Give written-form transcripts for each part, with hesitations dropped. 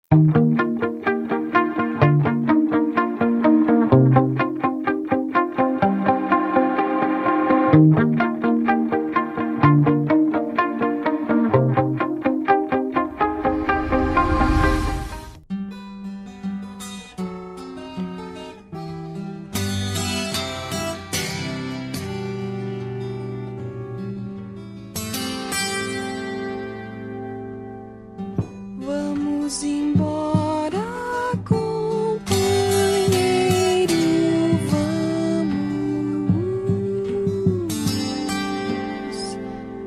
Vamos embora, companheiro, vamos.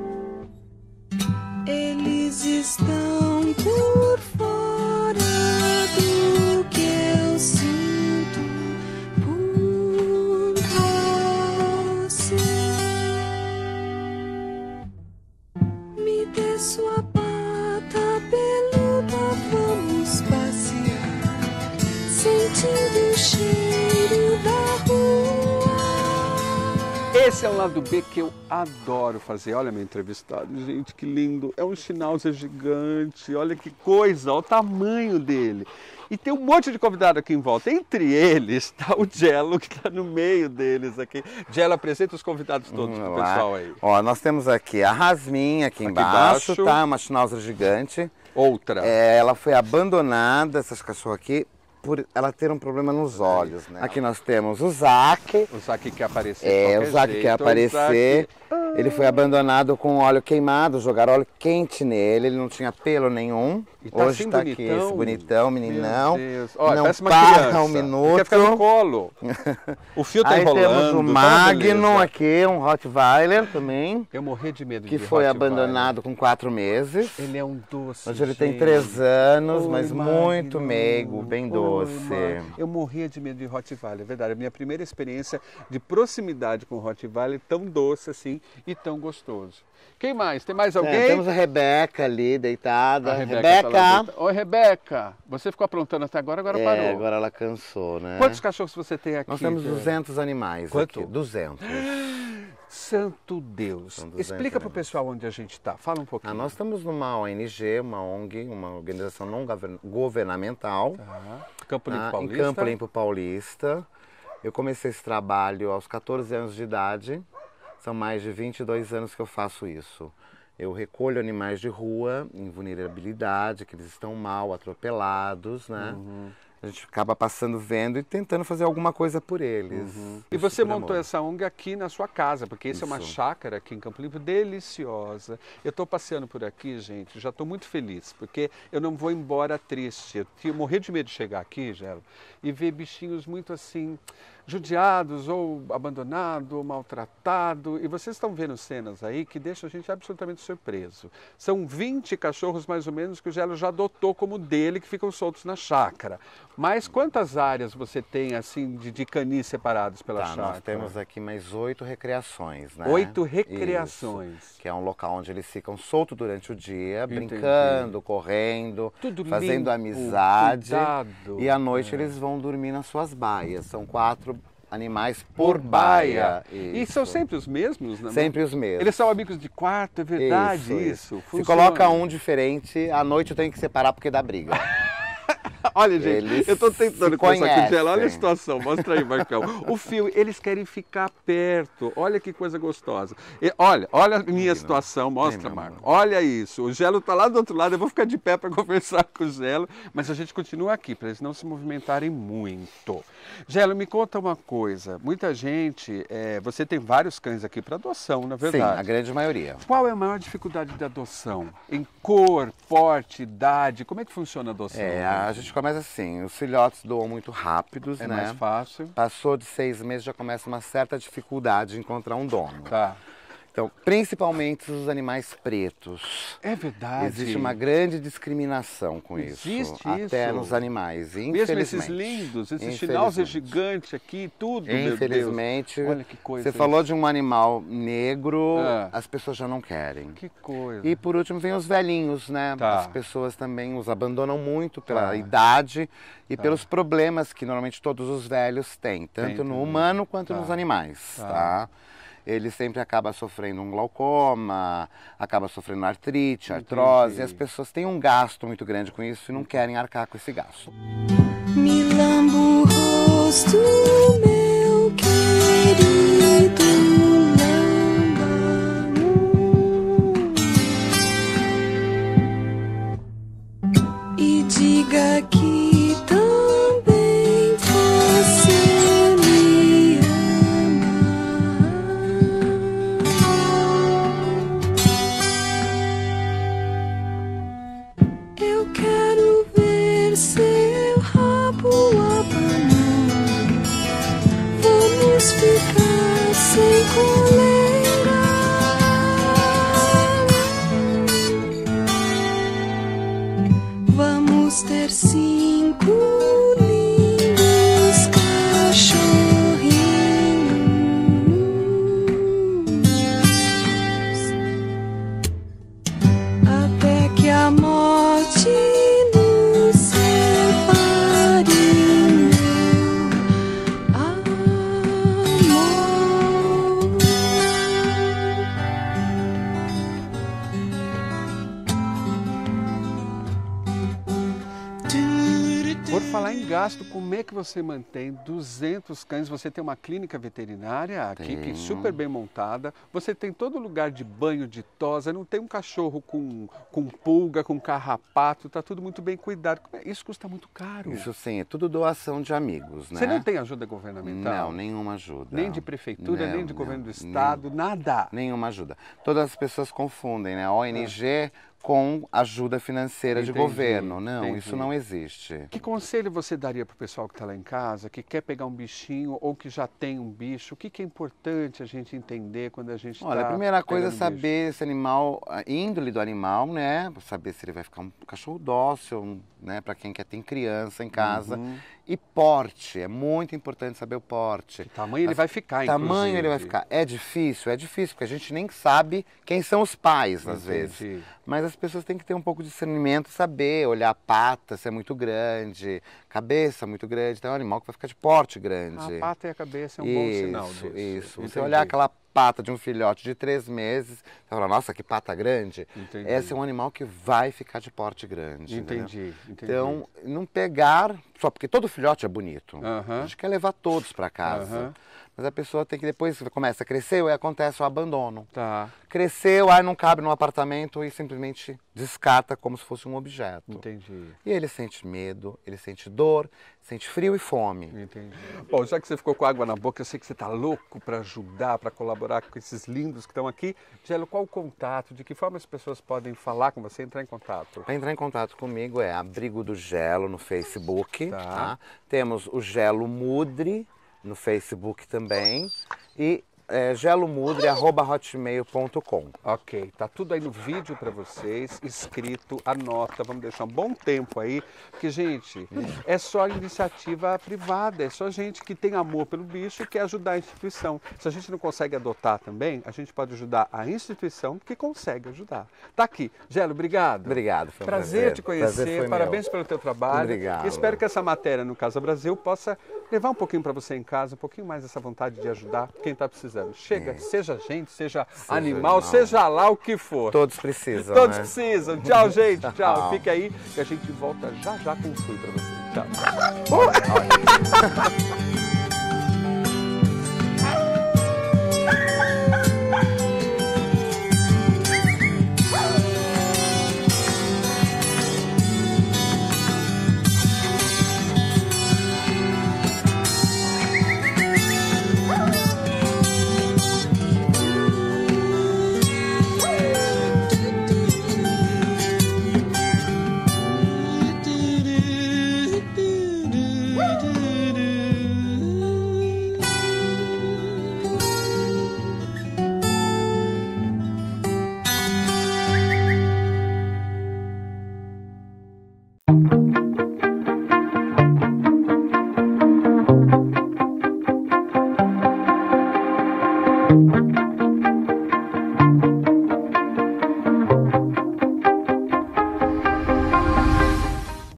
Eles estão por fora do que eu sinto por você. Me dê sua pata peluda, vamos passear, sentindo o cheiro da rua. Esse é o lado B que eu adoro fazer. Olha meu entrevistado, gente, que lindo. É um Schnauzer gigante, olha que coisa, olha o tamanho dele. E tem um monte de convidado aqui em volta. Entre eles está o Jello, que está no meio deles aqui. Jello, apresenta os convidados todos pro pessoal aí. Ó, nós temos aqui a Rasmin aqui embaixo, tá? Uma Schnauzer gigante. Outra. Ela foi abandonada, essa cachorra aqui, por ela ter um problema nos olhos, né? Aqui nós temos o Zack. O Zack quer aparecer. O Zack quer aparecer. Ele foi abandonado com óleo queimado, jogaram óleo quente nele, ele não tinha pelo nenhum. E tá Hoje assim tá aqui, esse bonitão, meninão. Meu Deus. Olha, não parece uma para criança. um minuto. Quer ficar no colo. O fio tá Aí enrolando. temos o tá uma Magnum beleza. aqui, um Rottweiler também. Eu morri de medo Que de foi Rottweiler. abandonado com 4 meses. Ele é um doce. Hoje ele tem gente. 3 anos, Oi, mas Magno. muito meigo, bem Oi, doce. Magno. Eu morria de medo de Rottweiler, é verdade. A minha primeira experiência de proximidade com o Rottweiler, tão doce assim e tão gostoso. Quem mais? Tem mais alguém? Temos a Rebeca ali, deitada. A Rebeca. Tá lá. Oi, Rebeca. Você ficou aprontando até agora parou. Agora ela cansou, né? Quantos cachorros você tem aqui? Nós temos 200 animais. Quanto? Aqui, 200. Santo Deus. São 200 Explica para o animais. pessoal onde a gente está. Fala um pouquinho. Nós estamos numa ONG, uma ONG, uma organização não governamental. Tá. Campo Limpo Em Paulista. Campo Limpo Paulista. Eu comecei esse trabalho aos 14 anos de idade. São mais de 22 anos que eu faço isso. Eu recolho animais de rua em vulnerabilidade, que eles estão mal, atropelados, né? A gente acaba passando, vendo e tentando fazer alguma coisa por eles. E você Por montou amor. essa ONG aqui na sua casa, porque essa é uma Isso. chácara aqui em Campo Limpo deliciosa. Eu estou passeando por aqui, gente, já estou muito feliz, porque eu não vou embora triste. Eu morri de medo de chegar aqui, Jello, e ver bichinhos muito assim, judiados, ou abandonados, ou maltratados. E vocês estão vendo cenas aí que deixam a gente absolutamente surpreso. São 20 cachorros, mais ou menos, que o Jello já adotou como dele, que ficam soltos na chácara. Mas quantas áreas você tem, assim, de canis separados pela chácara? Nós temos aqui mais 8 recreações, né? 8 recreações. Isso, que é um local onde eles ficam soltos durante o dia, Entendi. brincando, correndo, Tudo fazendo limpo, amizade. cuidado. E à noite eles vão dormir nas suas baias. São 4 animais por baia. E são Isso. sempre os mesmos, né? Sempre os mesmos. Eles são amigos de quarto, é verdade isso. Se Funciona. coloca um diferente, à noite eu tenho que separar porque dá briga. Olha, gente, Eles eu estou tentando se conversar com o conhecem. Jello. Olha a situação, mostra aí, Marcão. O fio, eles querem ficar perto. Olha que coisa gostosa. Olha a minha situação, mostra, meu Marco. Olha isso. O Jello está lá do outro lado, eu vou ficar de pé para conversar com o Jello, mas a gente continua aqui, para eles não se movimentarem muito. Jello, me conta uma coisa. Muita gente, você tem vários cães aqui para adoção, na Sim, verdade. a grande maioria. Qual é a maior dificuldade da adoção? Em cor, porte, idade? Como é que funciona a adoção? A gente começa assim, os filhotes doam muito rápidos, É né? mais fácil. Passou de 6 meses já começa uma certa dificuldade de encontrar um dono. Tá. Então, principalmente os animais pretos. É verdade. Existe uma grande discriminação com Existe isso. Até isso? nos animais, Mesmo infelizmente. esses lindos, esse Schnauzer gigante aqui, tudo, meu Infelizmente, Deus. Olha que coisa. você falou de um animal negro, É. as pessoas já não querem. Que coisa. E por último vem os velhinhos, né? Tá. As pessoas também os abandonam muito pela Tá. idade e pelos problemas que normalmente todos os velhos têm, tanto no também. humano quanto Tá. nos animais, Tá. tá? ele sempre acaba sofrendo um glaucoma, acaba sofrendo artrite, artrose, e as pessoas têm um gasto muito grande com isso e não querem arcar com esse gasto. Me lambo o rosto, meu querido, lamba, e diga que também você me ama. Eu quero ver seu rabo abanando. Vamos ficar sem coleira. Vamos ter 5 lindos cachorrinhos, até que a morte nos separe, meu amor. Por falar em gasto, como é que você mantém 200 cães? Você tem uma clínica veterinária aqui, que é super bem montada. Você tem todo lugar de banho, de tosa. Não tem um cachorro com pulga, com carrapato. Está tudo muito bem cuidado. Isso custa muito caro. Isso sim, é tudo doação de amigos, né? Você não tem ajuda governamental? Não, nenhuma ajuda. Nem de prefeitura, Não, nem de não, governo do estado, nada? Nenhuma ajuda. Todas as pessoas confundem, né? ONG com ajuda financeira de Entendi, governo. Não, entendi. isso não existe. Que conselho você daria para o pessoal que está lá em casa, que quer pegar um bichinho ou que já tem um bicho? O que é importante a gente entender quando a gente está... Olha, a primeira coisa é pegando um bicho? saber esse animal, a índole do animal, né? Saber se ele vai ficar um cachorro dócil, né? Para quem quer ter criança em casa. E porte, é muito importante saber o porte. Que tamanho ele vai ficar, Tamanho ele vai ficar. É difícil, porque a gente nem sabe quem são os pais, às vezes. Mas as pessoas têm que ter um pouco de discernimento, saber olhar a pata, se é muito grande, cabeça muito grande. Então é um animal que vai ficar de porte grande. A pata e a cabeça é um bom sinal disso. Isso. Entendi. Você olhar aquela pata de um filhote de 3 meses, você fala, nossa, que pata grande. Entendi. Esse é um animal que vai ficar de porte grande. Entendi. Então, não pegar, só porque todo filhote é bonito. A gente quer levar todos para casa. Mas a pessoa tem que, depois que começa a crescer, aí acontece o abandono. Tá. Cresceu, aí não cabe no apartamento e simplesmente descarta como se fosse um objeto. Entendi. E ele sente medo, ele sente dor, sente frio e fome. Entendi. Bom, já que você ficou com água na boca, eu sei que você está louco para ajudar, para colaborar com esses lindos que estão aqui. Gelo, qual o contato? De que forma as pessoas podem falar com você, entrar em contato? Para entrar em contato comigo é Abrigo do Gelo no Facebook. Tá. Temos o Gelo Mudre no Facebook também. E gelomudre@hotmail.com. Ok, tá tudo aí no vídeo para vocês, escrito, anota, vamos deixar um bom tempo aí, porque, gente, é só iniciativa privada, é só gente que tem amor pelo bicho e quer ajudar a instituição. Se a gente não consegue adotar também, a gente pode ajudar a instituição que consegue ajudar. Tá aqui. Gelo, obrigado. Obrigado, foi um prazer te Prazer conhecer, foi parabéns meu. pelo teu trabalho. Obrigado. E espero que essa matéria no Casa Brasil possa levar um pouquinho para você em casa, um pouquinho mais essa vontade de ajudar quem está precisando. Chega, seja gente, seja animal, seja lá o que for. Todos precisam, Todos né? precisam. Tchau, gente. Tchau. Fica aí que a gente volta já já com o Fui para você. Tchau.